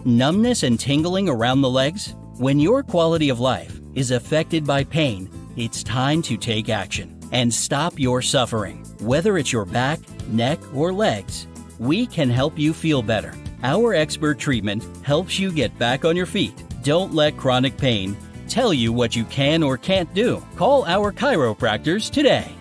Numbness and tingling around the legs? When your quality of life is affected by pain, it's time to take action and stop your suffering. Whether it's your back, neck, or legs, we can help you feel better. Our expert treatment helps you get back on your feet. Don't let chronic pain tell you what you can or can't do. Call our chiropractors today.